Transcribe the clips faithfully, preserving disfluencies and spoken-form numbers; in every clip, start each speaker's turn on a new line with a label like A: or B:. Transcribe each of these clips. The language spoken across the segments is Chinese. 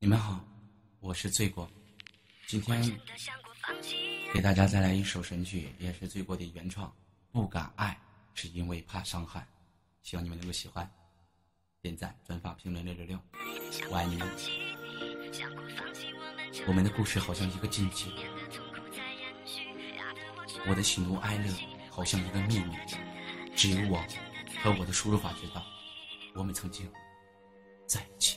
A: 你们好，我是罪过。今天给大家带来一首神曲，也是罪过的原创。不敢爱，是因为怕伤害。希望你们能够喜欢，点赞、转发、评论六六六，我爱你们。我们的故事好像一个禁忌，我的喜怒哀乐好像一个秘密，只有我和我的输入法知道，我们曾经在一起。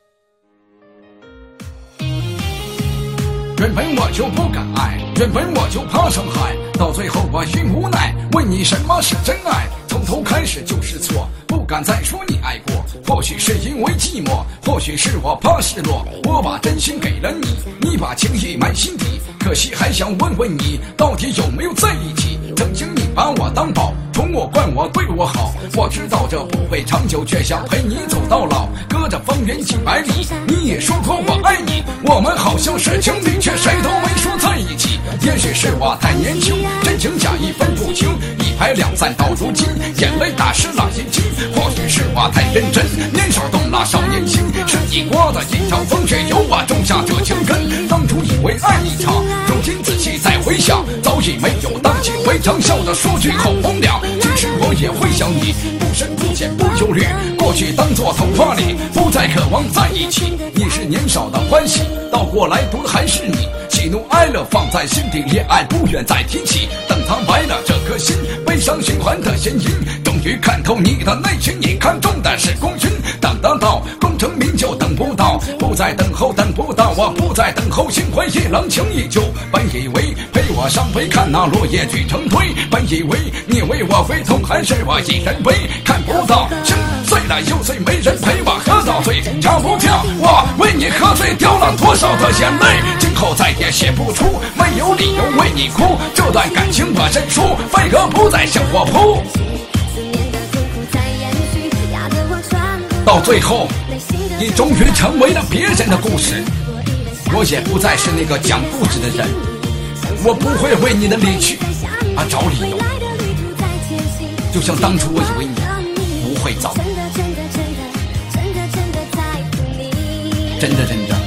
B: 原本我就不敢爱，原本我就怕伤害，到最后我愈无奈，问你什么是真爱？从头开始就是错，不敢再说你爱过，或许是因为寂寞，或许是我怕失落，我把真心给了你，你把情意埋心底，可惜还想问问你，到底有没有在一起？曾经你把我当宝，宠我惯我对我好，我知道这不会长久，却想陪你走到老，隔着方圆几百里，你也说过我爱你，我们好像是情侣，却谁都没说在一起。也许是我太年轻，真情假意分不清，一拍两散到如今，眼泪打湿了眼睛。或许是我太认真，年少动了少年心，是你过的一场风，却由我种下这情根。当初以为爱一场，如今仔细再回想，早已没有荡气回肠，笑着说句好风凉。其实我也会想你，不深不浅不忧虑，过去当作童话里，不再渴望在一起。你是年少的欢喜，倒过来读的还是你，喜怒哀乐放在心底，恋爱不愿再提起。等它白了这颗心，悲伤循环的弦音，终于看透你的内心，你看中的是功勋。等得到功成名就等不到，不再等候等不到，我不再等候，心灰意冷情依旧。本以为陪我伤悲，看那落叶聚成堆，本以为你为我会痛，还是我一人悲，看不到心碎了又碎，没人陪我喝到醉，逃不掉我为你喝醉，掉了多少的眼泪，今后再也写不出，没有理由为你哭，这段感情我认输，为何不再向我扑？到最后你终于成为了别人的故事，我也不再是那个讲故事的人，我不会为你的离去而找理由，就像当初我以为你不会走，真的真的